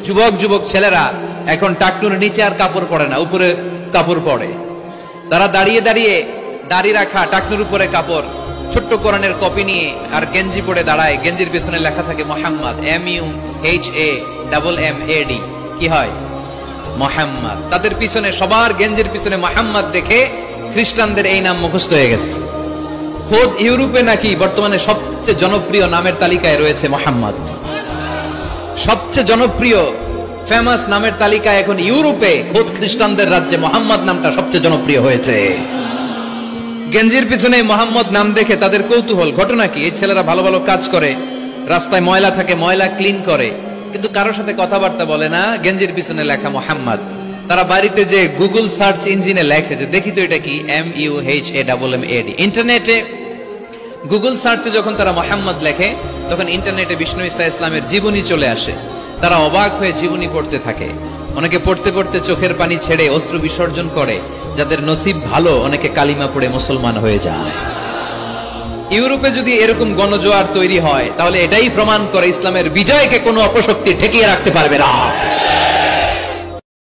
যুবক যুবক ছেলেরা এখন টাকনুর নিচে আর কাপড় পরে না, উপরে কাপড় পরে। তারা দাঁড়িয়ে দাঁড়িয়ে দাড়ি রাখা, টাকনুর উপরে কাপড়, ছোট্ট কোরআনের কপি নিয়ে আর গেঞ্জি পরে দাঁড়ায়। গেঞ্জির পিছনে লেখা থাকে মোহাম্মদ, MUHAMMAD। কি হয়? মোহাম্মদ। তাদের পিছনে, সবার গেঞ্জির পিছনে মোহাম্মদ দেখে খ্রিস্টানদের এই নাম মুখস্থ হয়ে গেছে। খোদ ইউরোপে নাকি বর্তমানে সবচেয়ে জনপ্রিয় নামের তালিকায় রয়েছে মোহাম্মদ। সবচেয়ে জনপ্রিয় ফেমাস নামের তালিকায় এখন ইউরোপে খোদ খ্রিস্টানদের রাজ্যে মোহাম্মদ নামটা সবচেয়ে জনপ্রিয় হয়েছে। গেঞ্জির পিছনে মোহাম্মদ নাম দেখে তাদের কৌতূহল। ঘটনা কি? এই ছেলেরা ভালো ভালো কাজ করে, রাস্তায় ময়লা থাকে, ময়লা ক্লিন করে, কিন্তু কারোর সাথে কথাবার্তা বলে না। গেঞ্জির পিছনে লেখা মোহাম্মদ। তারা বাড়িতে যে গুগল সার্চ ইঞ্জিনে লেখে যে দেখি তো এটা কি, MUHAMMAD। ইন্টারনেটে গুগল সার্চে যখন তারা মোহাম্মদ লেখে, তখন ইন্টারনেটে বিষ্ণু ঈসা ইসলামের জীবনী চলে আসে। তারা অবাক হয়ে জীবনী পড়তে থাকে। অনেকে পড়তে পড়তে চোখের পানি ছেড়ে অশ্রু বিসর্জন করে। যাদের নসিব ভালো, অনেকে কালিমা পড়ে মুসলমান হয়ে যায়। ইউরোপে যদি এরকম গণজোয়ার তৈরি হয়, তাহলে এটাই প্রমাণ করে ইসলামের বিজয়কে কোনো অপশক্তি ঠেকিয়ে রাখতে পারবে না।